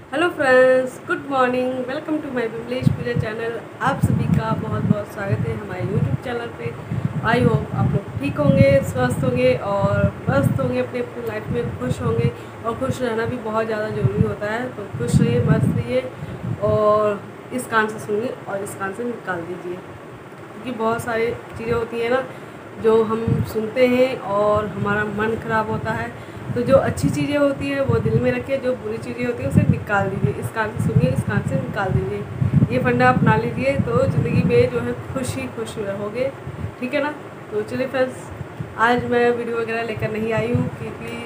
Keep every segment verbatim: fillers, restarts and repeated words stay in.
Hello friends, good morning. Welcome to my Vimlesh Puja channel. आप सभी का बहुत बहुत स्वागत है हमारे यूट्यूब चैनल पे। आई होप आप लोग ठीक होंगे, स्वस्थ होंगे और मस्त होंगे, अपने अपनी लाइफ में खुश होंगे। और खुश रहना भी बहुत ज़्यादा ज़रूरी होता है, तो खुश रहिए, मस्त रहिए और इस कान से सुनिए और इस कान से निकाल दीजिए, क्योंकि बहुत सारी चीज़ें होती हैं ना जो हम सुनते हैं और हमारा मन ख़राब होता है। तो जो अच्छी चीज़ें होती है वो दिल में रखिए, जो बुरी चीज़ें होती है उसे निकाल दीजिए। इस कान से सुनिए, इस कान से निकाल दीजिए। ये फंडा अपना लीजिए तो ज़िंदगी में जो है खुश ही खुश रहोगे, ठीक है ना। तो चलिए फ्रेंड्स, आज मैं वीडियो वगैरह लेकर नहीं आई हूँ क्योंकि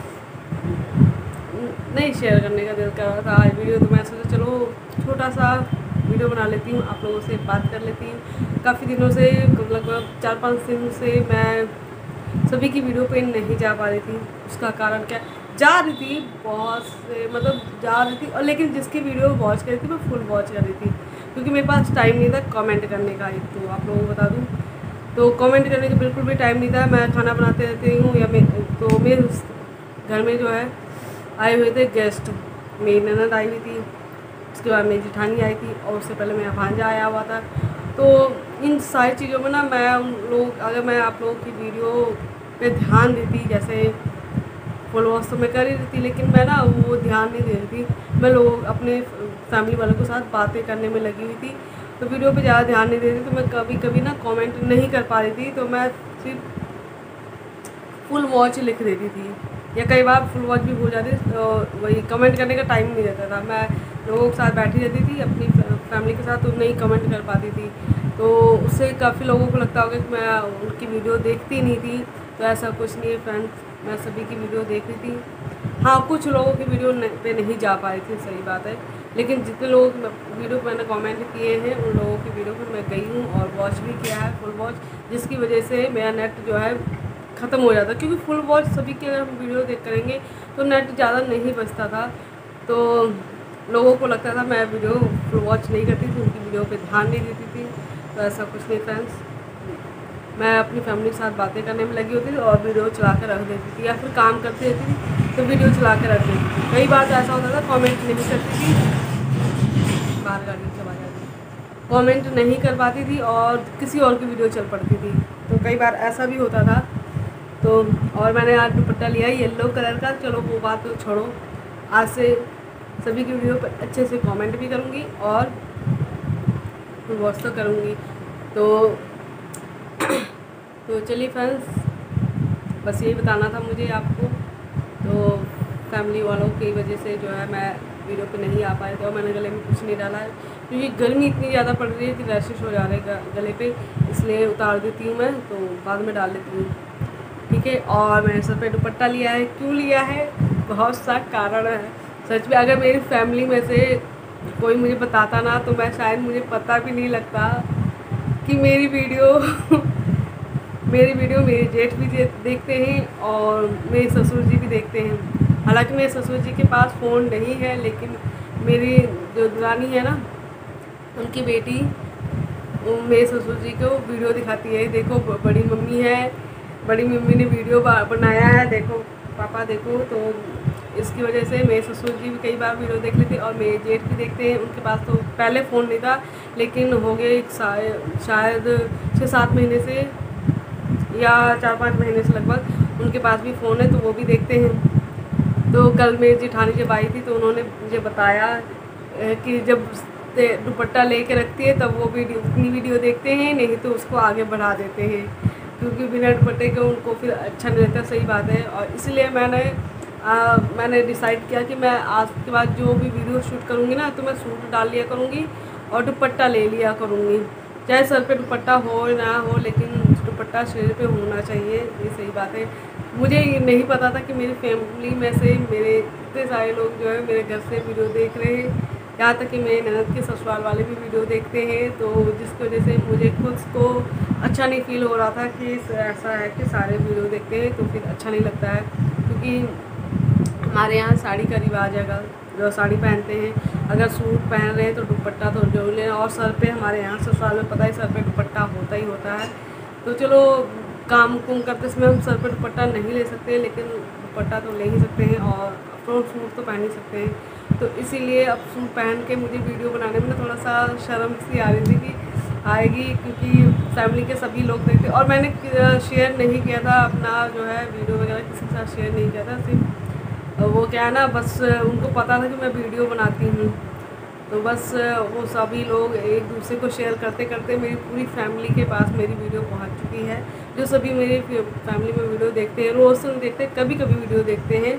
नहीं शेयर करने का दिल कर रहा था आज वीडियो, तो मैं सोचा चलो छोटा सा वीडियो बना लेती हूँ, आप लोगों से बात कर लेती हूँ। काफ़ी दिनों से, लगभग चार पाँच दिन से मैं सभी की वीडियो पे नहीं जा पा रही थी। उसका कारण क्या, जा रही थी बहुत से, मतलब जा रही थी, और लेकिन जिसकी वीडियो वॉच कर रही थी मैं फुल वॉच कर रही थी, क्योंकि मेरे पास टाइम नहीं था कमेंट करने का। एक तो आप लोगों को बता दूं, तो कमेंट करने का बिल्कुल भी टाइम नहीं था। मैं खाना बनाते रहती हूँ, या मैं तो मेरे घर में जो है आए हुए थे गेस्ट। मेरी ननद आई हुई थी, उसके बाद मेरी जेठानी आई थी, और उससे पहले मेरा भांजा आया हुआ था। तो इन सारी चीज़ों में ना मैं उन लोग, अगर मैं आप लोगों की वीडियो पे ध्यान देती, जैसे फॉलोअर्स तो मैं कर ही रही थी, लेकिन मैं ना वो ध्यान नहीं दे रही थी। मैं लोग अपने फैमिली वालों के साथ बातें करने में लगी हुई थी, तो वीडियो पे ज़्यादा ध्यान नहीं दे रही थी। तो मैं कभी कभी ना कमेंट नहीं कर पा रही थी, तो मैं सिर्फ फुल वॉच लिख देती थी, या कई बार फुल वॉच भी हो जाती, तो वही कमेंट करने का टाइम नहीं रहता था। मैं लोगों के साथ बैठी रहती थी अपनी फैमिली के साथ, तो नहीं कमेंट कर पाती थी। तो उससे काफ़ी लोगों को लगता होगा कि मैं उनकी वीडियो देखती नहीं थी। तो ऐसा कुछ नहीं है फ्रेंड्स, मैं सभी की वीडियो देख रही थी। हाँ, कुछ लोगों की वीडियो पे नहीं जा पा रही थी, सही बात है, लेकिन जितने लोग वीडियो पर मैंने कमेंट किए हैं उन लोगों की वीडियो पर मैं गई हूँ और वॉच भी किया है, फुल वॉच, जिसकी वजह से मेरा नेट जो है ख़त्म हो जाता, क्योंकि फुल वॉच सभी की अगर हम वीडियो देख करेंगे तो नेट ज़्यादा नहीं बचता था। तो लोगों को लगता था मैं वीडियो फुल वॉच नहीं करती थी, उनकी वीडियो पे ध्यान नहीं देती थी। तो ऐसा कुछ नहीं फ्रेंड्स, मैं अपनी फैमिली के साथ बातें करने में लगी होती थी और वीडियो चला कर रख देती थी, या फिर काम करती रहती थी तो वीडियो चला कर रख देती थी। कई बार तो ऐसा होता था कमेंट नहीं करती थी, बाहर गाड़ी चला जाती थी, कमेंट नहीं कर पाती थी और किसी और की वीडियो चल पड़ती थी। तो कई बार ऐसा भी होता था। तो और मैंने आज दुपट्टा लिया है येलो कलर का। चलो वो बात तो छोड़ो, आज से सभी की वीडियो पर अच्छे से कमेंट भी करूँगी और वॉच तो करूँगी। तो तो चलिए फ्रेंड्स, बस यही बताना था मुझे आपको। तो फैमिली वालों की वजह से जो है मैं वीडियो पे नहीं आ पाए थे, और मैंने गले में कुछ नहीं डाला है क्योंकि गर्मी इतनी ज़्यादा पड़ रही है कि रैशेस हो जा रहे हैं गले पे, इसलिए उतार देती हूँ मैं, तो बाद में डाल देती हूँ, ठीक है। और मैंने सर पे दुपट्टा लिया है, क्यों लिया है, बहुत सा कारण है सच में। अगर मेरी फैमिली में से कोई मुझे बताता ना, तो मैं शायद, मुझे पता भी नहीं लगता कि मेरी वीडियो मेरी वीडियो मेरे जेठ भी देखते हैं और मेरे ससुर जी भी देखते हैं। हालांकि मेरे ससुर जी के पास फ़ोन नहीं है, लेकिन मेरी जो दुरानी है ना, उनकी बेटी मेरे ससुर जी को वीडियो दिखाती है, देखो बड़ी मम्मी है, बड़ी मम्मी ने वीडियो बनाया है, देखो पापा देखो। तो इसकी वजह से मेरे ससुर जी भी कई बार वीडियो देख लेते, और मेरे जेठ भी देखते हैं। उनके पास तो पहले फ़ोन नहीं था, लेकिन हो गए शायद छः सात महीने से या चार पाँच महीने से लगभग उनके पास भी फ़ोन है, तो वो भी देखते हैं। तो कल मेरी जेठानी जब आई थी तो उन्होंने मुझे बताया कि जब दुपट्टा लेके रखती है तब वो वीडियो, अपनी वीडियो देखते हैं, नहीं तो उसको आगे बढ़ा देते हैं, क्योंकि बिना दुपट्टे के उनको फिर अच्छा नहीं लगता। सही बात है, और इसलिए मैंने आ, मैंने डिसाइड किया कि मैं आज के बाद जो भी वीडियो शूट करूँगी ना, तो मैं सूट डाल लिया करूँगी और दुपट्टा ले लिया करूँगी, चाहे सर पे दुपट्टा हो ना हो, लेकिन दुपट्टा शरीर पे होना चाहिए, ये सही बात है। मुझे ये नहीं पता था कि मेरी फैमिली में से मेरे इतने सारे लोग जो है मेरे घर से वीडियो देख रहे हैं, यहाँ तक कि मेरे ननद के ससुराल वाले भी वीडियो देखते हैं। तो जिसकी वजह से मुझे खुद को अच्छा नहीं फील हो रहा था कि ऐसा है कि सारे वीडियो देखते हैं, तो फिर अच्छा नहीं लगता है। क्योंकि हमारे यहाँ साड़ी का रिवाज है, जो साड़ी पहनते हैं, अगर सूट पहन रहे हैं तो दुपट्टा तो जरूर लें, और सर पे हमारे यहाँ ससुराल में पता ही सर पे दुपट्टा होता ही होता है। तो चलो काम कुम करते समय हम सर पे दुपट्टा नहीं ले सकते, लेकिन दुपट्टा तो ले ही सकते हैं और फ्रॉक सूट तो पहन ही सकते हैं। तो इसीलिए अब सूट पहन के मुझे वीडियो बनाने में थोड़ा सा शर्म सी आ रही थी कि आएगी, क्योंकि फैमिली के सभी लोग देखते। और मैंने शेयर नहीं किया था अपना जो है वीडियो वगैरह किसी के साथ शेयर नहीं किया था, सिर्फ वो क्या है ना, बस उनको पता था कि मैं वीडियो बनाती हूँ, तो बस वो सभी लोग एक दूसरे को शेयर करते करते मेरी पूरी फैमिली के पास मेरी वीडियो पहुँच चुकी है। जो सभी मेरी फैमिली में वीडियो देखते हैं, रोज़ से देखते हैं, कभी कभी वीडियो देखते हैं,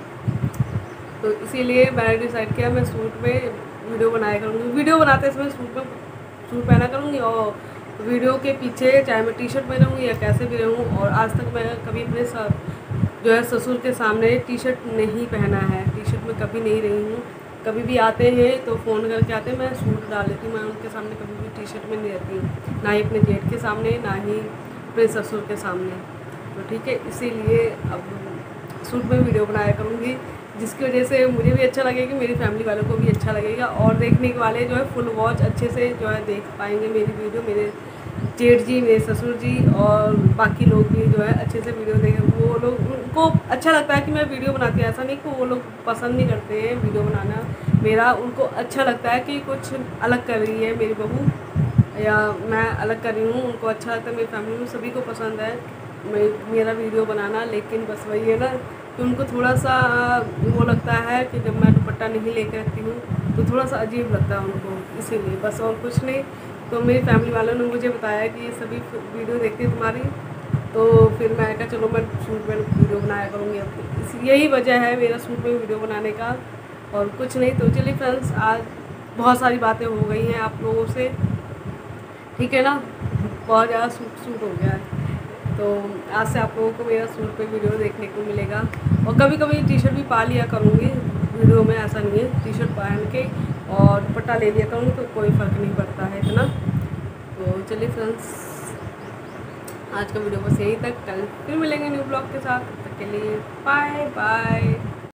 तो इसीलिए मैंने डिसाइड किया मैं सूट में वीडियो बनाया करूँगी। वीडियो बनाते समय सूट में सूट पहना करूँगी, और वीडियो के पीछे चाहे मैं टी शर्ट में रहूँ या कैसे भी रहूँ। और आज तक मैं कभी अपने जो है ससुर के सामने टी शर्ट नहीं पहना है, टी शर्ट में कभी नहीं रही हूँ। कभी भी आते हैं तो फ़ोन करके आते हैं, मैं सूट डाल लेती हूँ, मैं उनके सामने कभी भी टी शर्ट में नहीं रहती हूँ, ना ही अपने जेठ के सामने, ना ही अपने ससुर के सामने। तो ठीक है, इसीलिए अब सूट में वीडियो बनाया करूँगी, जिसकी वजह से मुझे भी अच्छा लगेगा, मेरी फैमिली वालों को भी अच्छा लगेगा, और देखने के वाले जो है फुल वॉच अच्छे से जो है देख पाएंगे मेरी वीडियो। मेरे जेठ जी, मेरे ससुर जी और बाकी लोग भी जो है अच्छे से वीडियो देखें। वो लोग, उनको अच्छा लगता है कि मैं वीडियो बनाती हूँ, ऐसा नहीं कि वो लोग पसंद नहीं करते हैं वीडियो बनाना मेरा। उनको अच्छा लगता है कि कुछ अलग कर रही है मेरी बहू, या मैं अलग कर रही हूँ, उनको अच्छा लगता है। मेरी फैमिली में सभी को पसंद है मैं मेरा वीडियो बनाना, लेकिन बस वही है ना कि उनको थोड़ा सा वो लगता है कि जब मैं दुपट्टा नहीं लेकर रहती हूँ तो थोड़ा सा अजीब लगता है उनको, इसीलिए बस, और कुछ नहीं। तो मेरी फैमिली वालों ने मुझे बताया कि ये सभी वीडियो देखते हैं तुम्हारी, तो फिर मैं कहा चलो मैं सूट में वीडियो बनाया करूँगी अपनी। इस यही वजह है मेरा सूट में वीडियो बनाने का, और कुछ नहीं। तो चलिए फ्रेंड्स, आज बहुत सारी बातें हो गई हैं आप लोगों से, ठीक है ना, बहुत ज़्यादा सूट सूट हो गया है। तो आज से आप लोगों को मेरा सूट पे वीडियो देखने को मिलेगा, और कभी कभी टी शर्ट भी पा लिया करूँगी वीडियो में, ऐसा नहीं है, टी शर्ट पहन के और दुपट्टा ले लिया करूँगी, तो कोई फ़र्क नहीं पड़ता है इतना। तो चलिए फ्रेंड्स, आज का वीडियो बस यहीं तक, कल फिर मिलेंगे न्यू ब्लॉग के साथ, तब तक के लिए बाय बाय।